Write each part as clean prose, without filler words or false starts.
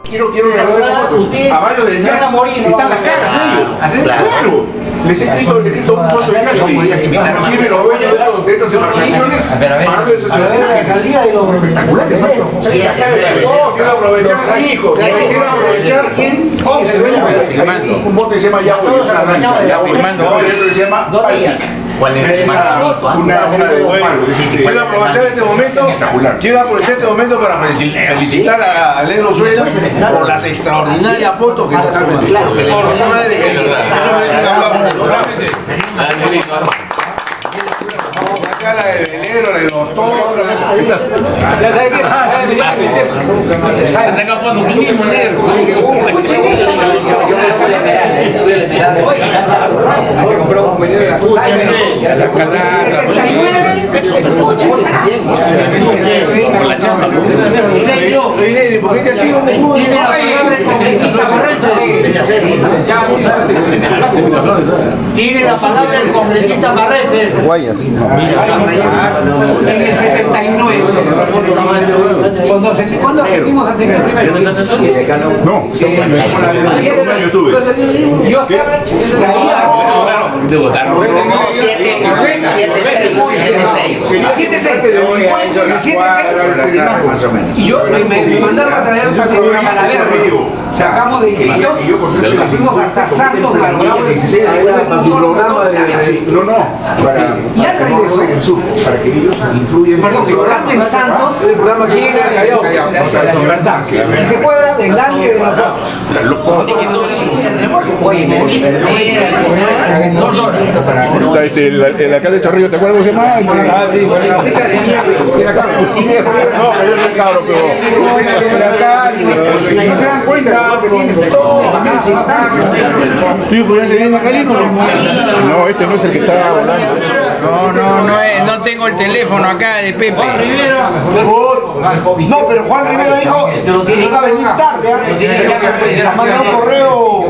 quiero saludar a fotos. A varios de decían, están las caras de ellos. Claro. Les he escrito un montón de casos. Inclusive los dueños de estas embarcaciones, hablando de sociedad espectacular. Quiero aprovechar a hijos. Quiero aprovechar quién es el dueño de un bote que se llama Yago, y es una rancha. Yago, y otro que se llama Paiti. ¿Cuál es? Una de quiero aprovechar este momento para felicitar a Negro Suela por las extraordinarias fotos que está tomando. Por su madre la cara del negro, del doctor. Tiene la palabra el congresista Barreses. Guayas. En el 79. ¿Cuándo asistimos a tener primero? No, en YouTube. Yo y yo me mandaron a traer un programa a la verga. Sacamos de ellos, nos fuimos hasta Santos, para que ellos influyen. Perdón, llegando en Santos, llega verdad, se puede dar delante de nosotros. El alcalde de Chorrillo, ¿te acuerdas cómo se llama? Ah, sí, bueno. No, que yo soy cabro, pero no se dan cuenta. ¿Tú podrías seguir Macalino? No, este no es el que está volando. No tengo el teléfono acá de Pepe. No, pero Juan Rivera dijo que iba a venir tarde. Ha mandado un correo.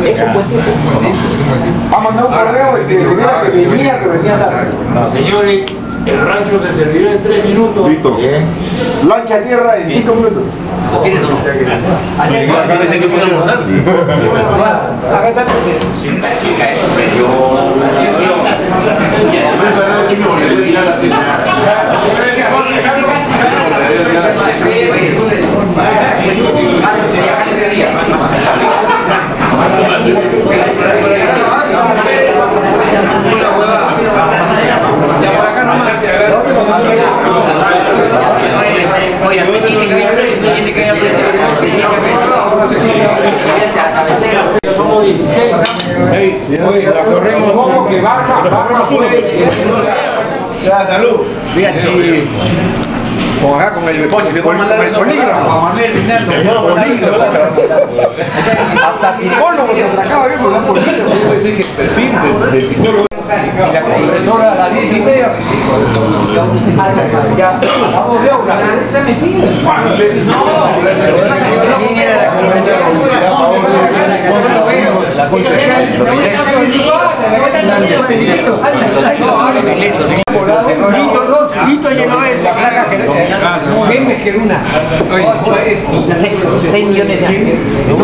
Ha mandado un correo que venía tarde. Señores, el rancho se servirá en 3 minutos. Listo. Lancha a tierra en 5 minutos. ¿Lo quieres o no? Acá me tengo que almorzar. Acá está. La corremos. Que baja ya, salud. Bien, sí. Con acá, con el polígrafo. Hasta psicólogo se trabajaba bien por dar polígrafo. Puede ser que el perfil del psicólogo. Y la profesora a las 10:30. Ya, vamos de obra. Lito llenó la placa que Geruna. 6 millones de años.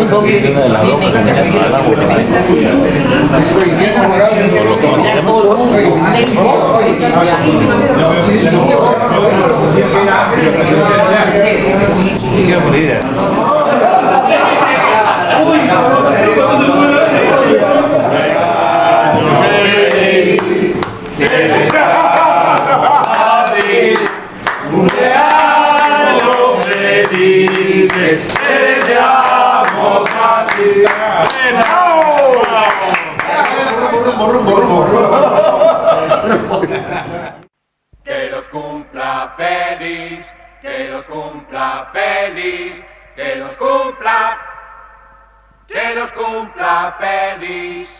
Que los cumpla feliz, que los cumpla feliz, que los cumpla feliz.